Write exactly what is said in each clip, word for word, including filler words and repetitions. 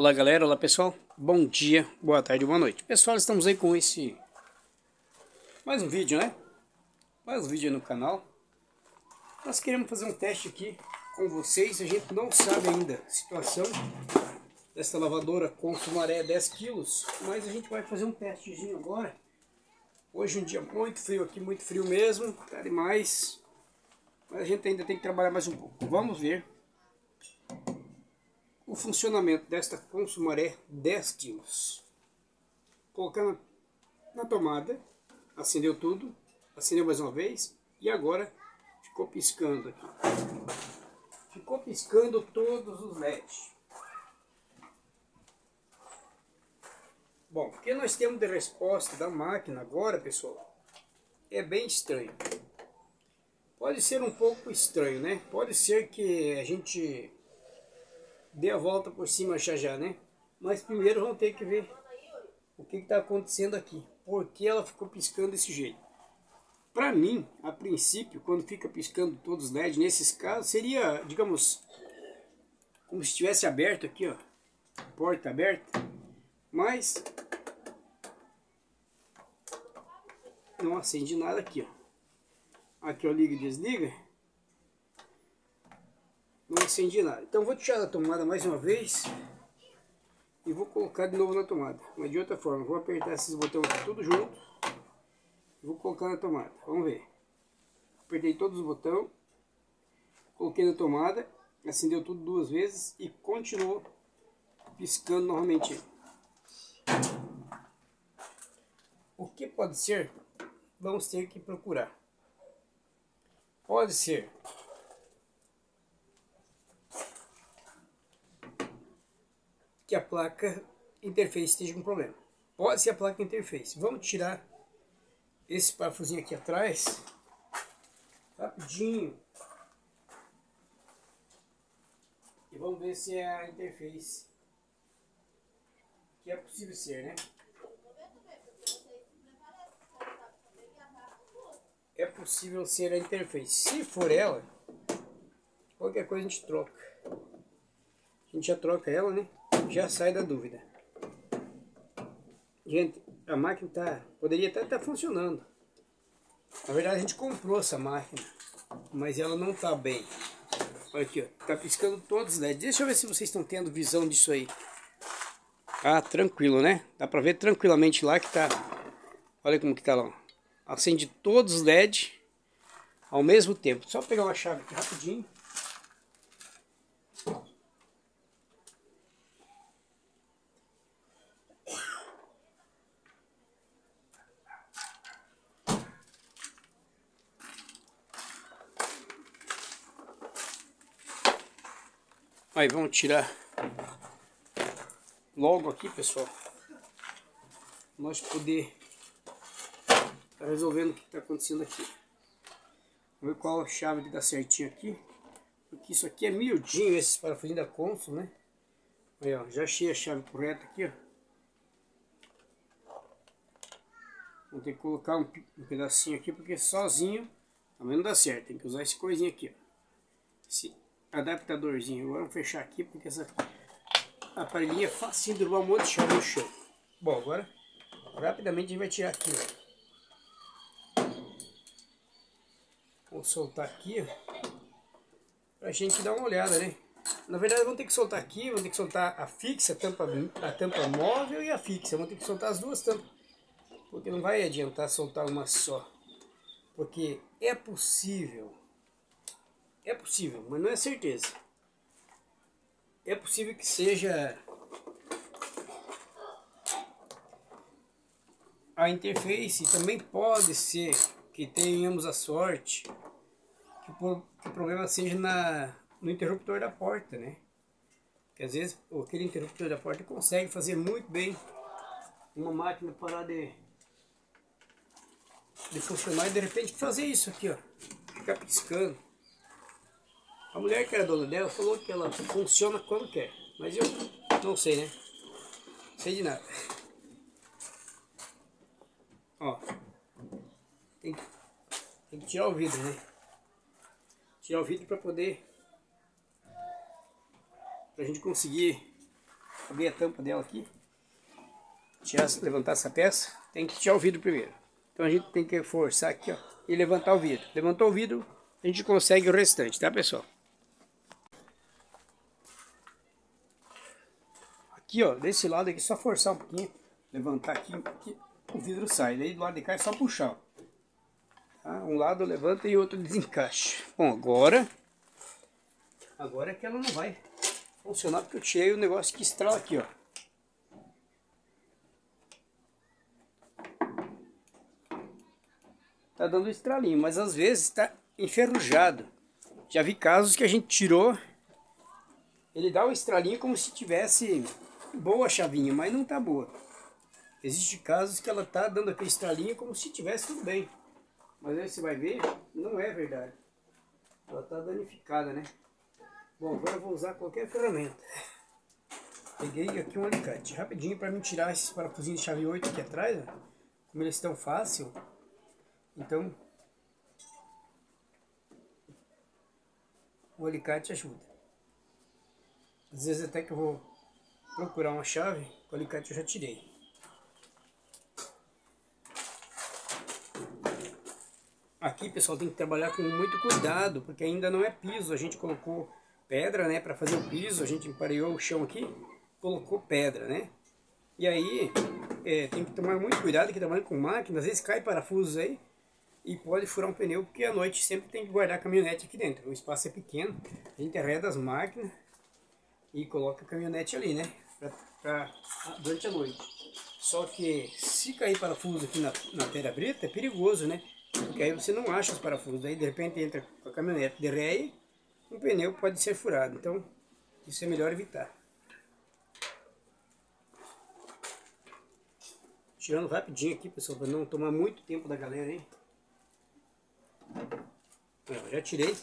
Olá galera, olá pessoal, bom dia, boa tarde, boa noite. Pessoal, estamos aí com esse mais um vídeo, né? Mais um vídeo aí no canal. Nós queremos fazer um teste aqui com vocês. A gente não sabe ainda a situação dessa lavadora Consumaré dez quilos, mas a gente vai fazer um testezinho agora. Hoje um dia muito frio aqui, muito frio mesmo, tá demais. Mas a gente ainda tem que trabalhar mais um pouco. Vamos ver o funcionamento desta Consumaré dez quilos. Colocando na tomada, acendeu tudo, acendeu mais uma vez e agora ficou piscando aqui. Ficou piscando todos os L E Ds. Bom, o que nós temos de resposta da máquina agora, pessoal, é bem estranho. Pode ser um pouco estranho, né? Pode ser que a gente dê a volta por cima já já, né? Mas primeiro vamos ter que ver o que está acontecendo aqui. Por que ela ficou piscando desse jeito? Para mim, a princípio, quando fica piscando todos os L E Ds, nesses casos, seria, digamos, como se estivesse aberto aqui, ó. Porta aberta. Mas não acende nada aqui, ó. Aqui eu ligo e desliga. Não acendi nada. Então vou tirar da tomada mais uma vez e vou colocar de novo na tomada. Mas de outra forma, vou apertar esses botões aqui tudo junto e vou colocar na tomada. Vamos ver. Apertei todos os botões, coloquei na tomada, acendeu tudo duas vezes e continuou piscando novamente. O que pode ser? Vamos ter que procurar. Pode ser que a placa interface esteja com problema. Pode ser a placa interface. Vamos tirar esse parafusinho aqui atrás rapidinho e vamos ver se é a interface, que é possível ser, né? É possível ser a interface. Se for ela, qualquer coisa a gente troca. A gente já troca ela, né? Já sai da dúvida. Gente, a máquina tá, poderia até estar funcionando. Na verdade a gente comprou essa máquina, mas ela não tá bem. Olha aqui, ó, tá piscando todos os L E Ds. Deixa eu ver se vocês estão tendo visão disso aí. Ah, tranquilo, né? Dá pra ver tranquilamente lá que tá. Olha como que tá lá. Acende todos os L E Ds ao mesmo tempo. Só pegar uma chave aqui rapidinho. Aí vamos tirar logo aqui, pessoal, nós poder estar resolvendo o que está acontecendo aqui. Vamos ver qual a chave que dá certinho aqui, porque isso aqui é miudinho, esses parafusinhos da Consul, né? Aí, ó, já achei a chave correta aqui, ó. Vou ter que colocar um, um pedacinho aqui, porque sozinho também não dá certo, tem que usar esse coisinho aqui, ó. Esse adaptadorzinho. Agora vamos fechar aqui, porque essa aparelhinha é fácil de derrubar um monte de chave no chão. Bom, agora rapidamente a gente vai tirar aqui, ó. Vou soltar aqui, ó, pra gente dar uma olhada, né? Na verdade vamos ter que soltar aqui, vamos ter que soltar a fixa, a tampa, a tampa móvel e a fixa. Vamos ter que soltar as duas tampas, porque não vai adiantar soltar uma só. Porque é possível, é possível, mas não é certeza. É possível que seja a interface. Também pode ser que tenhamos a sorte que, por, que o problema seja na, no interruptor da porta, né? Que às vezes aquele interruptor da porta consegue fazer muito bem uma máquina parar de, de funcionar e de repente fazer isso aqui, ó, ficar piscando. A mulher que era dona dela falou que ela funciona quando quer, mas eu não sei, né? Não sei de nada. Ó, tem que, tem que tirar o vidro, né? Tirar o vidro para poder, pra gente conseguir abrir a tampa dela aqui, tirar, levantar essa peça, tem que tirar o vidro primeiro. Então a gente tem que forçar aqui, ó, e levantar o vidro. Levantou o vidro, a gente consegue o restante, tá, pessoal? Aqui, ó, desse lado aqui, só forçar um pouquinho, levantar aqui, aqui o vidro sai. Daí do lado de cá é só puxar, ó. Tá? Um lado levanta e o outro desencaixa. Bom, agora, agora é que ela não vai funcionar, porque eu tirei o negócio que estrala aqui, ó. Tá dando estralinho, mas às vezes tá enferrujado. Já vi casos que a gente tirou, ele dá um estralinho como se tivesse boa a chavinha, mas não tá boa. Existem casos que ela tá dando aquele estralinho como se tivesse tudo bem. Mas aí você vai ver, não é verdade. Ela tá danificada, né? Bom, agora eu vou usar qualquer ferramenta. Peguei aqui um alicate rapidinho para me tirar esses parafusinhos de chave oito aqui atrás, ó. Como eles estão fácil. Então, o alicate ajuda. Às vezes até que eu vou procurar uma chave, o alicate eu já tirei. Aqui, pessoal, tem que trabalhar com muito cuidado, porque ainda não é piso. A gente colocou pedra, né, para fazer o piso. A gente empareou o chão aqui, colocou pedra, né? E aí, é, tem que tomar muito cuidado que trabalhando com máquina, às vezes cai parafusos aí e pode furar um pneu, porque à noite sempre tem que guardar a caminhonete aqui dentro. O espaço é pequeno, a gente arreda as máquinas e coloca a caminhonete ali, né, pra, pra, durante a noite. Só que se cair parafuso aqui na, na terra brita, é perigoso, né? Porque aí você não acha os parafusos, aí de repente entra com a caminhonete de ré e um pneu pode ser furado. Então isso é melhor evitar. Tirando rapidinho aqui, pessoal, para não tomar muito tempo da galera aí. Eu já tirei.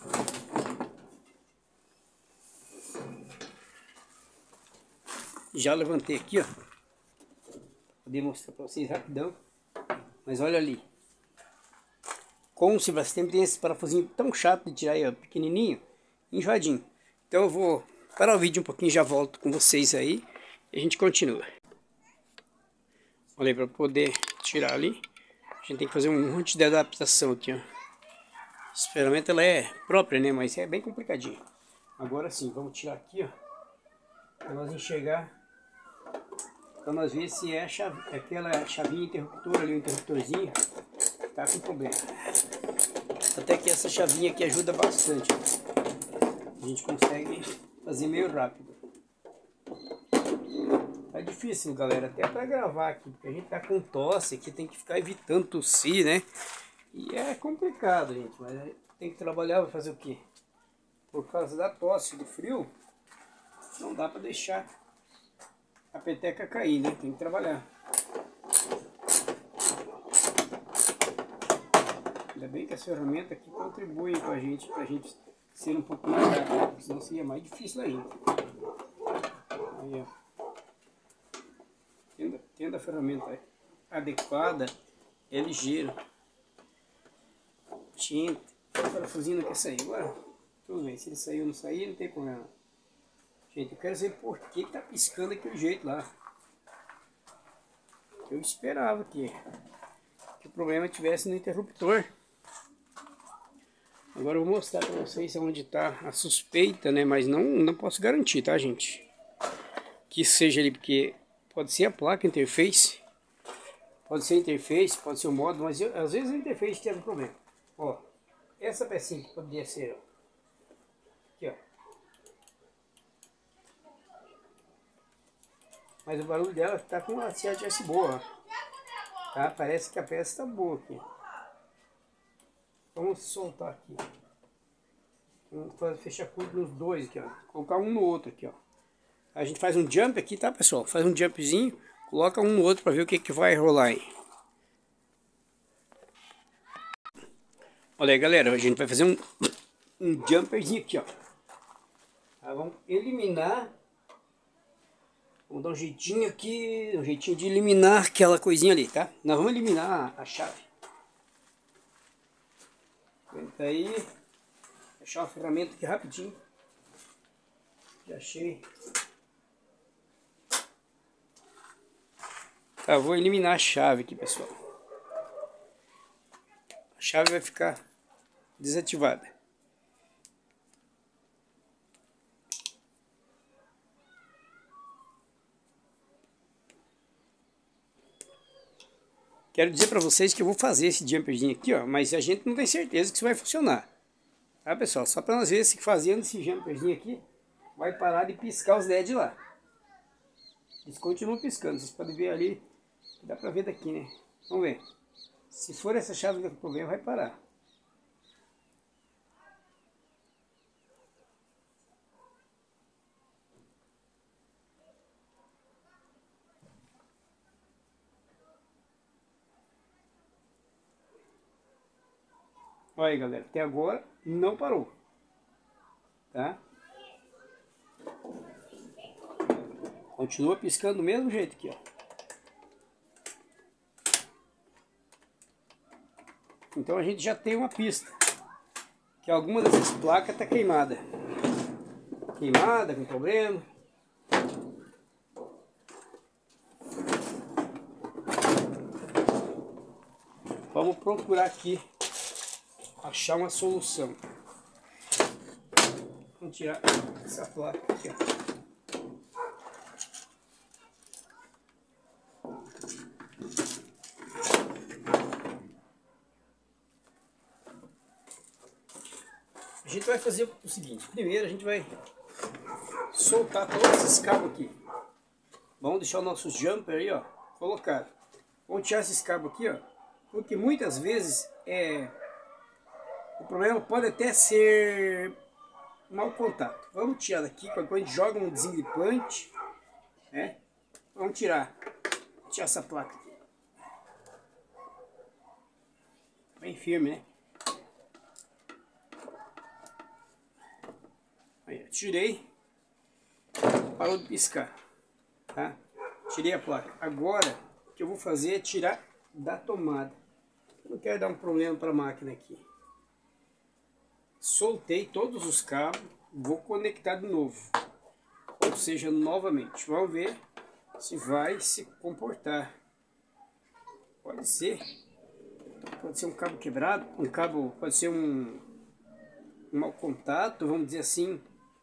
Já levantei aqui, ó. Vou poder mostrar para vocês rapidão. Mas olha ali. Como se você sempre tem esse parafusinho tão chato de tirar aí, ó, pequenininho, enjoadinho. Então eu vou parar o vídeo um pouquinho e já volto com vocês aí. E a gente continua. Olha aí, para poder tirar ali, a gente tem que fazer um monte de adaptação aqui, ó. Essa ferramenta ela é própria, né? Mas é bem complicadinho. Agora sim, vamos tirar aqui, ó. Para nós enxergar. Para nós ver se é a chave, aquela chavinha interruptora ali, o interruptorzinho, tá com problema. Até que essa chavinha aqui ajuda bastante. A gente consegue fazer meio rápido. Tá difícil, galera, até para gravar aqui, porque a gente tá com tosse aqui, tem que ficar evitando tossir, né? E é complicado, gente, mas tem que trabalhar, vai fazer o quê? Por causa da tosse, do frio, não dá para deixar a peteca cair, né? Tem que trabalhar. Ainda bem que as ferramentas aqui contribuem com a gente, pra gente ser um pouco mais rápido, senão seria mais difícil ainda. Aí, ó. Tendo, tendo a ferramenta adequada, é ligeiro. Gente, o parafusinho não quer sair. Agora, tudo bem, se ele saiu ou não sair, não tem problema. Gente, eu quero saber por que tá piscando daquele jeito lá. Eu esperava que, que o problema tivesse no interruptor. Agora eu vou mostrar para vocês onde está a suspeita, né? Mas não, não posso garantir, tá, gente? Que seja ali, porque pode ser a placa interface, pode ser a interface, pode ser o modo, mas eu, às vezes a interface tem algum problema. Ó, essa pecinha que poderia ser, ó. Aqui, ó. Mas o barulho dela tá com uma C H S boa, ó. Tá? Parece que a peça está boa aqui. Vamos soltar aqui. Vamos fazer, fechar curto nos dois aqui, ó. Colocar um no outro aqui, ó. A gente faz um jump aqui, tá, pessoal? Faz um jumpzinho, coloca um no outro para ver o que que vai rolar aí. Olha aí, galera, a gente vai fazer um, um jumperzinho aqui, ó. Tá, vamos eliminar. Vamos dar um jeitinho aqui, um jeitinho de eliminar aquela coisinha ali, tá? Nós vamos eliminar a, a chave. Aguenta aí. Achar uma ferramenta aqui rapidinho. Já achei. Eu vou eliminar a chave aqui, pessoal. A chave vai ficar desativada. Quero dizer para vocês que eu vou fazer esse jumperzinho aqui, ó, mas a gente não tem certeza que isso vai funcionar. Tá, pessoal? Só para nós ver se fazendo esse jumperzinho aqui vai parar de piscar os L E D lá. Eles continuam piscando, vocês podem ver ali, dá para ver daqui, né? Vamos ver. Se for essa chave que eu tô vendo, vai parar. Olha aí, galera, até agora não parou, tá? Continua piscando do mesmo jeito aqui, ó. Então a gente já tem uma pista que alguma dessas placas está queimada, queimada com problema. Vamos procurar aqui achar uma solução. Vamos tirar essa placa aqui, ó. A gente vai fazer o seguinte: primeiro a gente vai soltar todos esses cabos aqui. Vamos deixar o nosso jumper aí, ó, colocado. Vamos tirar esses cabos aqui, ó, porque muitas vezes é o problema pode até ser mau contato. Vamos tirar daqui, quando a gente joga um desengripante, né? Vamos tirar, tirar essa placa aqui. Bem firme, né? Aí, tirei, parou de piscar, tá? Tirei a placa. Agora, o que eu vou fazer é tirar da tomada. Eu não quero dar um problema para a máquina aqui. Soltei todos os cabos, vou conectar de novo, ou seja, novamente. Vamos ver se vai se comportar. Pode ser, pode ser um cabo quebrado, um cabo, pode ser um, um mau contato, vamos dizer assim,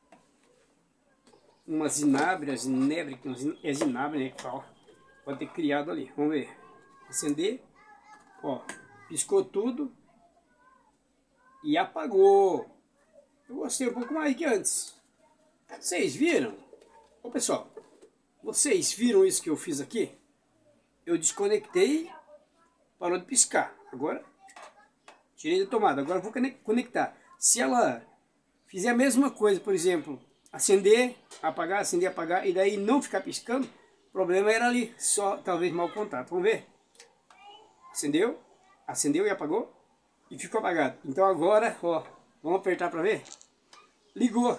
uma zinabre, a zinebre, é zinabre, né, que fala. Pode ter criado ali. Vamos ver, acender, ó, piscou tudo. E apagou. Eu gostei um pouco mais que antes. Vocês viram? Ô pessoal, vocês viram isso que eu fiz aqui? Eu desconectei, parou de piscar. Agora, tirei da tomada. Agora eu vou conectar. Se ela fizer a mesma coisa, por exemplo, acender, apagar, acender, apagar, e daí não ficar piscando, o problema era ali, só talvez mau contato. Vamos ver? Acendeu, acendeu e apagou. E ficou apagado. Então agora, ó, vamos apertar para ver? Ligou.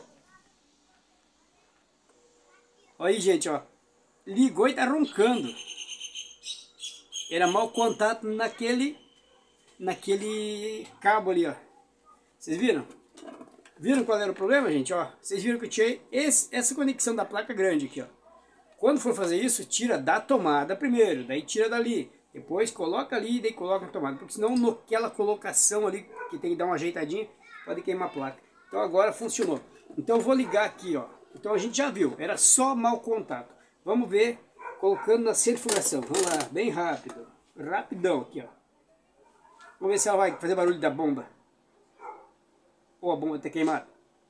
Olha aí, gente, ó. Ligou e tá roncando. Era mau contato naquele, naquele cabo ali, ó. Vocês viram? Viram qual era o problema, gente? Ó, vocês viram que eu tirei esse, essa conexão da placa grande aqui, ó. Quando for fazer isso, tira da tomada primeiro, daí tira dali. Depois coloca ali e daí coloca na tomada, porque senão naquela colocação ali que tem que dar uma ajeitadinha, pode queimar a placa. Então agora funcionou. Então eu vou ligar aqui, ó. Então a gente já viu, era só mau contato. Vamos ver colocando na centrifugação. Vamos lá, bem rápido. Rapidão aqui, ó. Vamos ver se ela vai fazer barulho da bomba. Ou a bomba tá queimada.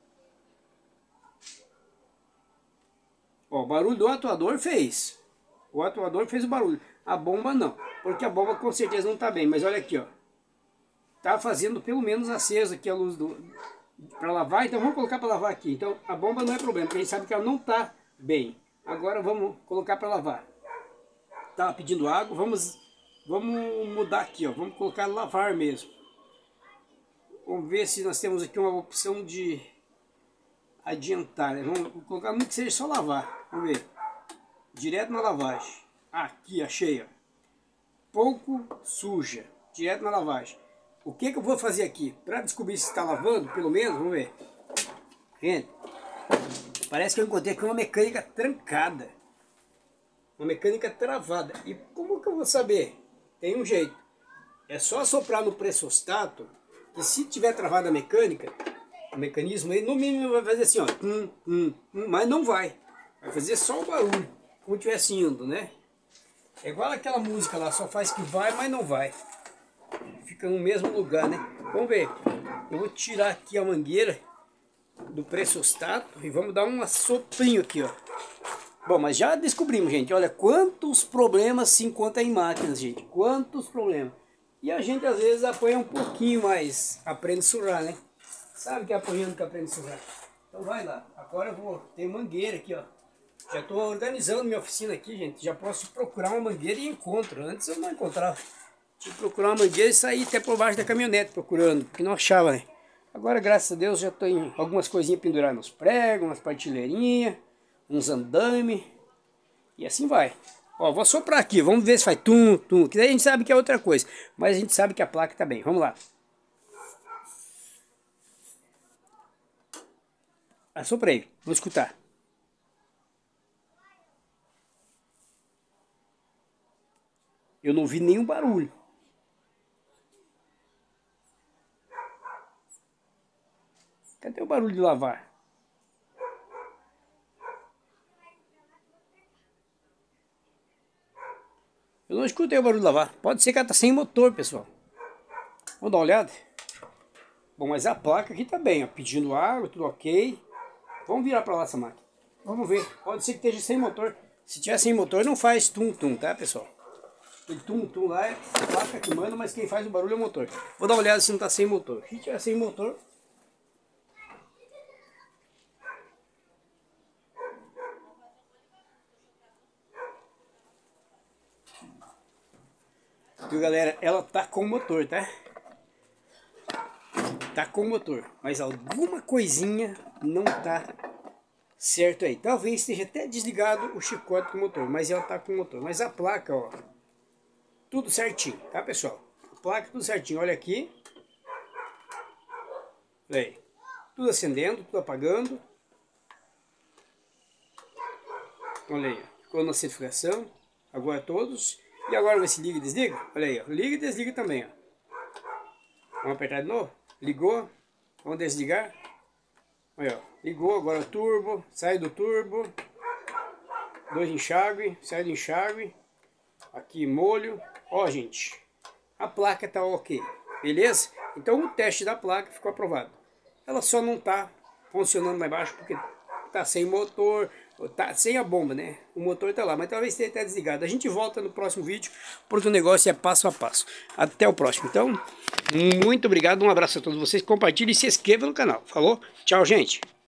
Ó, o barulho do atuador fez. O atuador fez o barulho. A bomba não, porque a bomba com certeza não está bem. Mas olha aqui, ó, tá fazendo pelo menos aceso aqui a luz do para lavar. Então vamos colocar para lavar aqui. Então a bomba não é problema, porque a gente sabe que ela não está bem. Agora vamos colocar para lavar. Tava pedindo água, vamos vamos mudar aqui, ó. Vamos colocar lavar mesmo. Vamos ver se nós temos aqui uma opção de adiantar, né? Vamos colocar muito que seja só lavar. Vamos ver. Direto na lavagem. Aqui, achei, ó. Pouco suja. Direto na lavagem. O que que eu vou fazer aqui? Para descobrir se está lavando, pelo menos, vamos ver. Gente, parece que eu encontrei aqui uma mecânica trancada. uma mecânica travada. E como que eu vou saber? Tem um jeito. É só soprar no pressostato, que se tiver travada a mecânica, o mecanismo, ele no mínimo vai fazer assim, ó, hum, hum, hum, mas não vai. Vai fazer só o barulho, como estivesse indo, né? É igual aquela música lá, só faz que vai, mas não vai. Fica no mesmo lugar, né? Vamos ver. Eu vou tirar aqui a mangueira do pressostato e vamos dar um soprinho aqui, ó. Bom, mas já descobrimos, gente. Olha quantos problemas se encontram em máquinas, gente. Quantos problemas. E a gente às vezes apanha um pouquinho, mas aprende a surrar, né? Sabe que é apanhando que aprende a surrar. Então vai lá. Agora eu vou ter mangueira aqui, ó. Já estou organizando minha oficina aqui, gente. Já posso procurar uma mangueira e encontro. Antes eu não encontrava. Tinha que procurar uma mangueira e sair até por baixo da caminhonete procurando, porque não achava, né? Agora, graças a Deus, já tenho algumas coisinhas penduradas nos pregos, umas partilheirinhas, uns andaime. E assim vai. Ó, vou soprar aqui, vamos ver se faz tum, tum. Que daí a gente sabe que é outra coisa. Mas a gente sabe que a placa tá bem. Vamos lá. Assoprei, vamos escutar. Eu não vi nenhum barulho. Cadê o barulho de lavar? Eu não escutei o barulho de lavar. Pode ser que ela tá sem motor, pessoal. Vamos dar uma olhada? Bom, mas a placa aqui tá bem, ó. Pedindo água, tudo ok. Vamos virar pra lá essa máquina. Vamos ver. Pode ser que esteja sem motor. Se tiver sem motor, não faz tum-tum, tá, pessoal? Aquele tum-tum lá é a placa que manda, mas quem faz o barulho é o motor. Vou dar uma olhada se não tá sem motor. Se tiver sem motor... Viu, galera? Ela tá com motor, tá? Tá com motor. Mas alguma coisinha não tá certo aí. Talvez esteja até desligado o chicote do motor. Mas ela tá com motor. Mas a placa, ó. Tudo certinho, tá, pessoal? A placa tudo certinho. Olha aqui. Olha aí. Tudo acendendo, tudo apagando. Olha aí. Ficou na certificação. Agora todos. E agora vai se liga e desliga? Olha aí, ó. Liga e desliga também, ó. Vamos apertar de novo? Ligou. Vamos desligar. Olha, ó. Ligou, agora turbo. Sai do turbo. Dois enxágue. Sai do enxágue. Aqui molho. Ó, gente. A placa tá ok. Beleza? Então o teste da placa ficou aprovado. Ela só não tá funcionando lá embaixo porque tá sem motor. Tá sem a bomba, né? O motor tá lá, mas talvez tenha até desligado. A gente volta no próximo vídeo, porque o negócio é passo a passo. Até o próximo. Então, muito obrigado, um abraço a todos vocês. Compartilhe e se inscreva no canal. Falou? Tchau, gente.